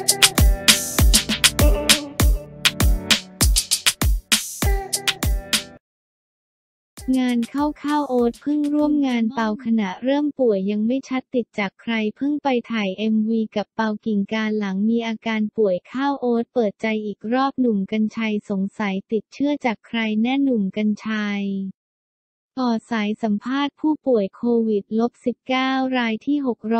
งานเข้าโอ๊ตเพิ่งร่วมงานเปาขณะเริ่มป่วยยังไม่ชัดติดจากใครเพิ่งไปถ่าย MV กับเปากิ่งการหลังมีอาการป่วยข้าวโอ๊ตเปิดใจอีกรอบหนุ่มกรรชัยสงสัยติดเชื้อจากใครแน่หนุ่มกรรชัยต่อสายสัมภาษณ์ผู้ป่วยโควิด-19 รายที่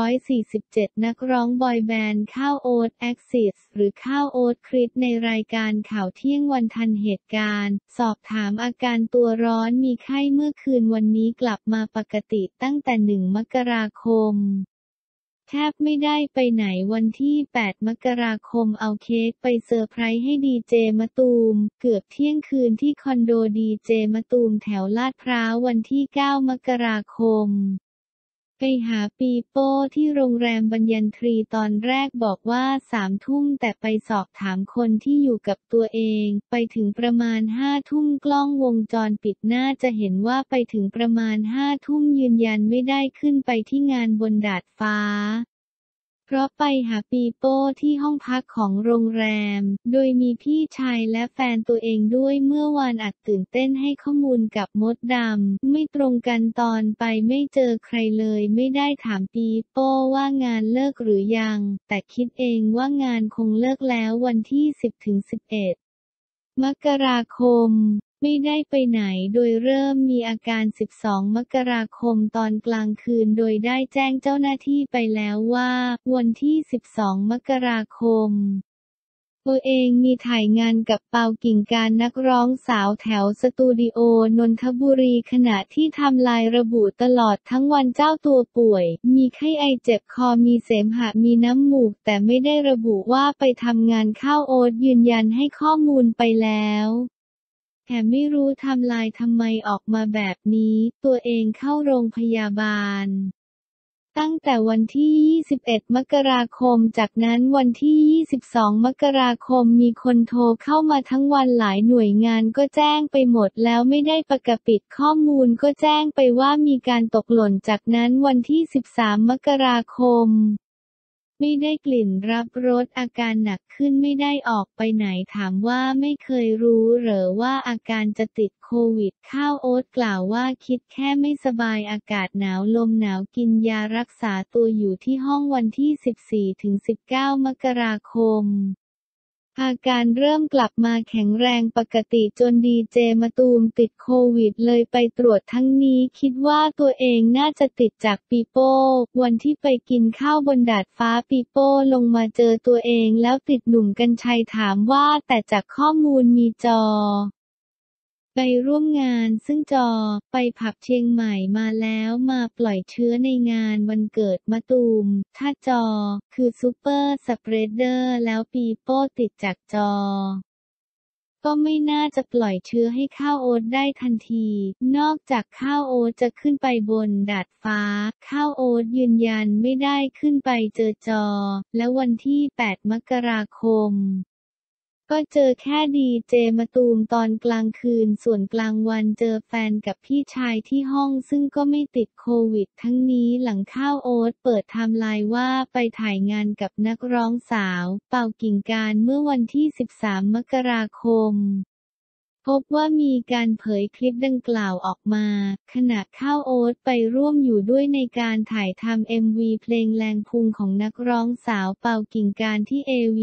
647นักร้องบอยแบนด์ข้าวโอ๊ตแอ็กซิสหรือข้าวโอ๊ตคริสในรายการข่าวเที่ยงวันทันเหตุการณ์สอบถามอาการตัวร้อนมีไข้เมื่อคืนวันนี้กลับมาปกติตั้งแต่1 มกราคมแทบไม่ได้ไปไหนวันที่8 มกราคมเอาเค้กไปเซอร์ไพรส์ให้ดีเจมะตูมเกือบเที่ยงคืนที่คอนโดดีเจมะตูมแถวลาดพร้าววันที่9 มกราคมไปหาปีโป้ที่โรงแรมบรรยันทรีตอนแรกบอกว่า3 ทุ่มแต่ไปสอบถามคนที่อยู่กับตัวเองไปถึงประมาณ5 ทุ่มกล้องวงจรปิดน่าจะเห็นว่าไปถึงประมาณ5 ทุ่มยืนยันไม่ได้ขึ้นไปที่งานบนดาดฟ้าเพราะไปหาปีโป้ที่ห้องพักของโรงแรมโดยมีพี่ชายและแฟนตัวเองด้วยเมื่อวานอัดตื่นเต้นให้ข้อมูลกับมดดำไม่ตรงกันตอนไปไม่เจอใครเลยไม่ได้ถามปีโป้ว่างานเลิกหรือยังแต่คิดเองว่างานคงเลิกแล้ววันที่10-11 มกราคมไม่ได้ไปไหนโดยเริ่มมีอาการ12 มกราคมตอนกลางคืนโดยได้แจ้งเจ้าหน้าที่ไปแล้วว่าวันที่12 มกราคมตัวเองมีถ่ายงานกับเปากิ่งการนักร้องสาวแถวสตูดิโอนนทบุรีขณะที่ไทม์ไลน์ระบุตลอดทั้งวันเจ้าตัวป่วยมีไข้ไอเจ็บคอมีเสมหะมีน้ำมูกแต่ไม่ได้ระบุว่าไปทำงานข้าวโอ๊ตยืนยันให้ข้อมูลไปแล้วแต่ไม่รู้ไทม์ไลน์ทำไมออกมาแบบนี้ตัวเองเข้าโรงพยาบาลตั้งแต่วันที่21 มกราคมจากนั้นวันที่22 มกราคมมีคนโทรเข้ามาทั้งวันหลายหน่วยงานก็แจ้งไปหมดแล้วไม่ได้ปกปิดข้อมูลก็แจ้งไปว่ามีการตกหล่นจากนั้นวันที่13 มกราคมไม่ได้กลิ่นรับรสอาการหนักขึ้นไม่ได้ออกไปไหนถามว่าไม่เคยรู้เหรอว่าอาการจะติดโควิดข้าวโอ๊ตกล่าวว่าคิดแค่ไม่สบายอากาศหนาวลมหนาวกินยารักษาตัวอยู่ที่ห้องวันที่14-19 มกราคมอาการเริ่มกลับมาแข็งแรงปกติจนดีเจมะตูมติดโควิดเลยไปตรวจทั้งนี้คิดว่าตัวเองน่าจะติดจากปีโป้วันที่ไปกินข้าวบนดาดฟ้าปีโป้ลงมาเจอตัวเองแล้วติดหนุ่มกรรชัยถามว่าแต่จากข้อมูลมีจอไปร่วมงานซึ่งจอไปผับเชียงใหม่มาแล้วมาปล่อยเชื้อในงานวันเกิดมะตูมถ้าจอคือซูเปอร์สเปรดเดอร์แล้วปีโป้ติดจากจอก็ไม่น่าจะปล่อยเชื้อให้ข้าวโอ๊ตได้ทันทีนอกจากข้าวโอ๊ตจะขึ้นไปบนดาดฟ้าข้าวโอ๊ตยืนยันไม่ได้ขึ้นไปเจอจอและวันที่8 มกราคมก็เจอแค่ดีเจมะตูมตอนกลางคืนส่วนกลางวันเจอแฟนกับพี่ชายที่ห้องซึ่งก็ไม่ติดโควิดทั้งนี้หลังข้าวโอ๊ตเปิดไทม์ไลน์ว่าไปถ่ายงานกับนักร้องสาวเป่ากิ่งการเมื่อวันที่13 มกราคมพบว่ามีการเผยคลิปดังกล่าวออกมาขณะข้าวโอ๊ตไปร่วมอยู่ด้วยในการถ่ายทำ MV เพลงแรงพุงของนักร้องสาวเป่ากิ่งการที่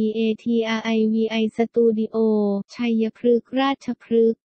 AVATRIVI สตูดิโอชัยพฤกษ์ราชพฤกษ์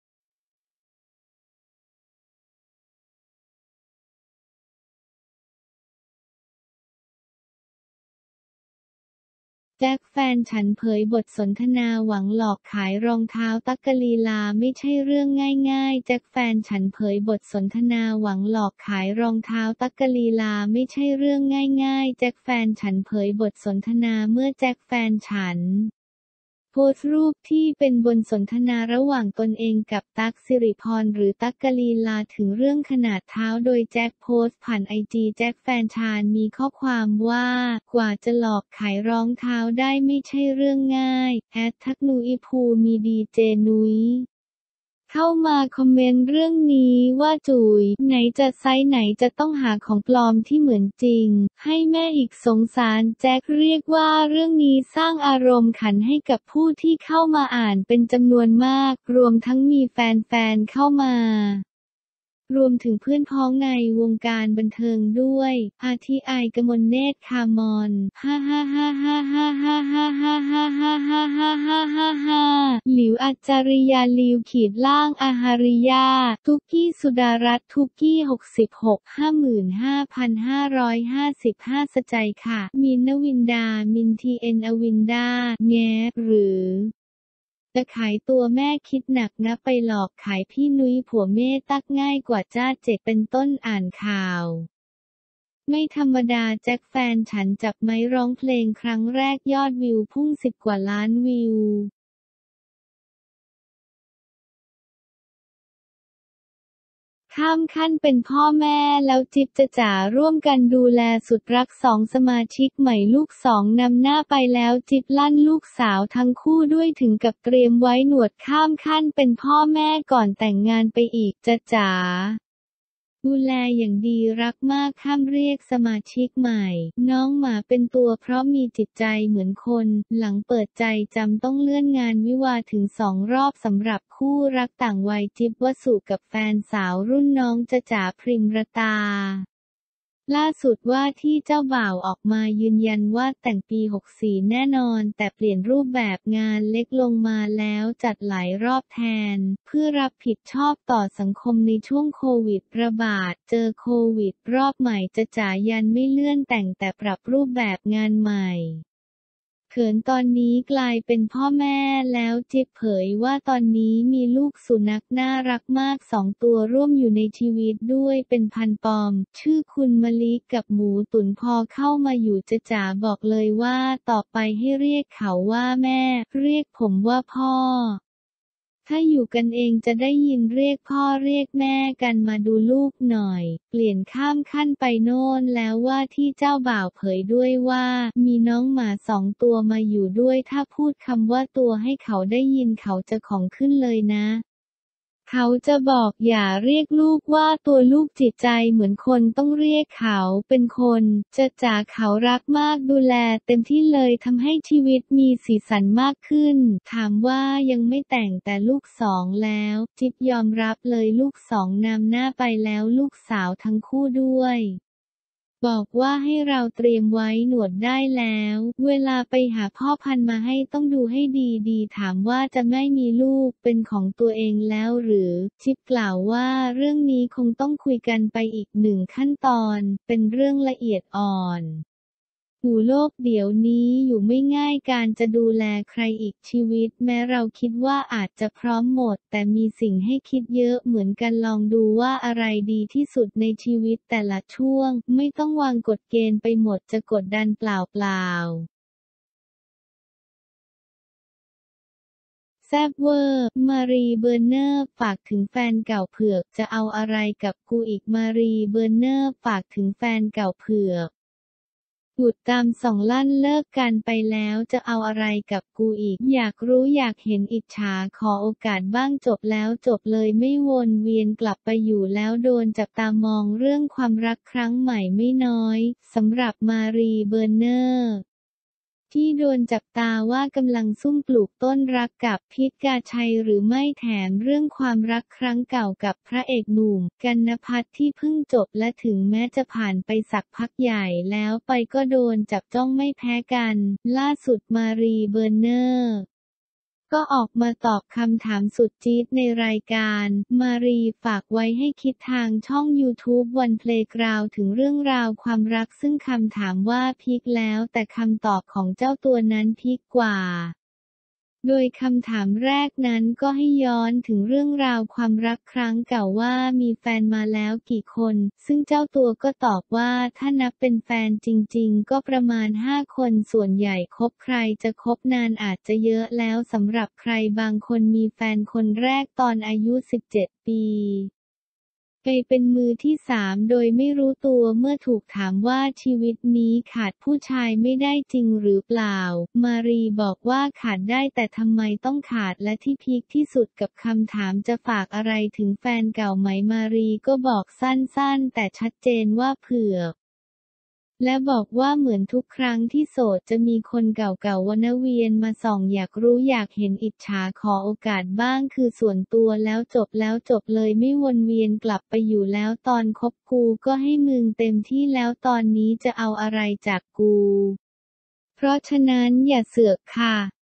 แจ็คแฟนฉันเผยบทสนทนาหวังหลอกขายรองเท้าตั๊กกะลีลาไม่ใช่เรื่องง่ายๆแจ็คแฟนฉันเผยบทสนทนาหวังหลอกขายรองเท้าตั๊กกะลีลาไม่ใช่เรื่องง่ายๆแจ็คแฟนฉันเผยบทสนทนาเมื่อแจ็คแฟนฉันโพสต์รูปที่เป็นบทสนทนาระหว่างตนเองกับตั๊กสิริพรหรือตั๊กกะลีลาถึงเรื่องขนาดเท้าโดยแจ็คโพสต์ผ่านIGแจ็คแฟนฉันมีข้อความว่ากว่าจะหลอกขายรองเท้าได้ไม่ใช่เรื่องง่ายทักนุยภูมีดีเจนุ้ยเข้ามาคอมเมนต์เรื่องนี้ว่าจุ๋ยไหนจะไซส์ไหนจะต้องหาของปลอมที่เหมือนจริงให้แม่อีกสงสารแจ็คเรียกว่าเรื่องนี้สร้างอารมณ์ขันให้กับผู้ที่เข้ามาอ่านเป็นจำนวนมากรวมทั้งมีแฟนๆเข้ามารวมถึงเพื่อนพ้องในวงการบันเทิงด้วยอาทิไอกมลเนตรคามอนฮ่าฮ่าฮ่าฮ่าฮ่าฮ่าฮ่าฮ่าฮ่าฮ่าฮ่าฮ่าฮ่าฮ่าฮ่าหลิวอัจจริยาลิวขีดล่างอาหาริยาทุกกี้สุดารัตน์ทุกกี้66 55,555 สใจค่ะมินท์ ณวินดามินทีเอ็นอวินดาแง้หรือจะขายตัวแม่คิดหนักนะไปหลอกขายพี่นุ้ยผัวเม่ตักง่ายกว่าจ้าเจ็ดเป็นต้นอ่านข่าวไม่ธรรมดาแจ็คแฟนฉันจับไม้ร้องเพลงครั้งแรกยอดวิวพุ่ง10 กว่าล้านวิวข้ามขั้นเป็นพ่อแม่แล้วจิ๊บจะจ๋าร่วมกันดูแลสุดรักสองสมาชิกใหม่ลูกสองนำหน้าไปแล้วจิ๊บลั่นลูกสาวทั้งคู่ด้วยถึงกับเตรียมไว้หนวดข้ามขั้นเป็นพ่อแม่ก่อนแต่งงานไปอีกจะจ๋าดูแลอย่างดีรักมากห้ามเรียกสมาชิกใหม่น้องหมาเป็นตัวเพราะมีจิตใจเหมือนคนหลังเปิดใจจำต้องเลื่อนงานวิวาห์ถึง2 รอบสำหรับคู่รักต่างวัยจิ๊บวสุกับแฟนสาวรุ่นน้องจ๊ะจ๋าพริมรตาล่าสุดว่าที่เจ้าบ่าวออกมายืนยันว่าแต่งปี64แน่นอนแต่เปลี่ยนรูปแบบงานเล็กลงมาแล้วจัดหลายรอบแทนเพื่อรับผิดชอบต่อสังคมในช่วงโควิดระบาดเจอโควิดรอบใหม่จะจ๋ายันไม่เลื่อนแต่งแต่ปรับรูปแบบงานใหม่เขินตอนนี้กลายเป็นพ่อแม่แล้วจิ๊บเผยว่าตอนนี้มีลูกสุนัขน่ารักมาก2 ตัวร่วมอยู่ในชีวิตด้วยเป็นพันธุ์ปอมชื่อคุณมะลิกับหมูตุ๋นพอเข้ามาอยู่จ๊ะจ๋าบอกเลยว่าต่อไปให้เรียกเขาว่าแม่เรียกผมว่าพ่อถ้าอยู่กันเองจะได้ยินเรียกพ่อเรียกแม่กันมาดูลูกหน่อยเปลี่ยนข้ามขั้นไปโน่นแล้วว่าที่เจ้าบ่าวเผยด้วยว่ามีน้องหมา2 ตัวมาอยู่ด้วยถ้าพูดคำว่าตัวให้เขาได้ยินเขาจะของขึ้นเลยนะเขาจะบอกอย่าเรียกลูกว่าตัวลูกจิตใจเหมือนคนต้องเรียกเขาเป็นคนจะจ๋าเขารักมากดูแลเต็มที่เลยทำให้ชีวิตมีสีสันมากขึ้นถามว่ายังไม่แต่งแต่ลูก2แล้วจิ๊บยอมรับเลยลูก2นำหน้าไปแล้วลูกสาวทั้งคู่ด้วยบอกว่าให้เราเตรียมไว้หนวดได้แล้วเวลาไปหาพ่อพันธุ์มาให้ต้องดูให้ดีๆถามว่าจะไม่มีลูกเป็นของตัวเองแล้วหรือชิปกล่าวว่าเรื่องนี้คงต้องคุยกันไปอีก1 ขั้นตอนเป็นเรื่องละเอียดอ่อนโลกเดี๋ยวนี้อยู่ไม่ง่ายการจะดูแลใครอีกชีวิตแม้เราคิดว่าอาจจะพร้อมหมดแต่มีสิ่งให้คิดเยอะเหมือนกันลองดูว่าอะไรดีที่สุดในชีวิตแต่ละช่วงไม่ต้องวางกฎเกณฑ์ไปหมดจะกดดันเปล่าแซ่บเวอร์มารีเบอร์เนอร์ฝากถึงแฟนเก่าเผือกจะเอาอะไรกับกูอีกมารีเบอร์เนอร์ฝากถึงแฟนเก่าเผือกหยุดตามส่องลั่นเลิกกันไปแล้วจะเอาอะไรกับกูอีกอยากรู้อยากเห็นอิจฉาขอโอกาสบ้างจบแล้วจบเลยไม่วนเวียนกลับไปอยู่แล้วโดนจับตามองเรื่องความรักครั้งใหม่ไม่น้อยสำหรับมารีเบอร์เนอร์ที่โดนจับตาว่ากำลังซุ่มปลูกต้นรักกับพิษกาชัยหรือไม่แถมเรื่องความรักครั้งเก่ากับพระเอกหนุ่มกรรณพัฒน์ที่เพิ่งจบและถึงแม้จะผ่านไปสักพักใหญ่แล้วไปก็โดนจับจ้องไม่แพ้กันล่าสุดมารีเบอร์เนอร์ก็ออกมาตอบคำถามสุดจี๊ดในรายการมารีฝากไว้ให้คิดทางช่อง YouTube วันเพลย์กราวถึงเรื่องราวความรักซึ่งคำถามว่าพีคแล้วแต่คำตอบของเจ้าตัวนั้นพีคกว่าโดยคำถามแรกนั้นก็ให้ย้อนถึงเรื่องราวความรักครั้งเก่าว่ามีแฟนมาแล้วกี่คนซึ่งเจ้าตัวก็ตอบว่าถ้านับเป็นแฟนจริงๆก็ประมาณ5 คนส่วนใหญ่คบใครจะคบนานอาจจะเยอะแล้วสำหรับใครบางคนมีแฟนคนแรกตอนอายุ17 ปีไปเป็นมือที่สามโดยไม่รู้ตัวเมื่อถูกถามว่าชีวิตนี้ขาดผู้ชายไม่ได้จริงหรือเปล่า มารีบอกว่าขาดได้แต่ทำไมต้องขาดและที่พีคที่สุดกับคำถามจะฝากอะไรถึงแฟนเก่าไหมมารีก็บอกสั้นๆแต่ชัดเจนว่าเผื่อและบอกว่าเหมือนทุกครั้งที่โสดจะมีคนเก่าๆวนเวียนมาส่องอยากรู้อยากเห็นอิจฉาขอโอกาสบ้างคือส่วนตัวแล้วจบเลยไม่วนเวียนกลับไปอยู่แล้วตอนคบกูก็ให้มึงเต็มที่แล้วตอนนี้จะเอาอะไรจากกูเพราะฉะนั้นอย่าเสือกค่ะ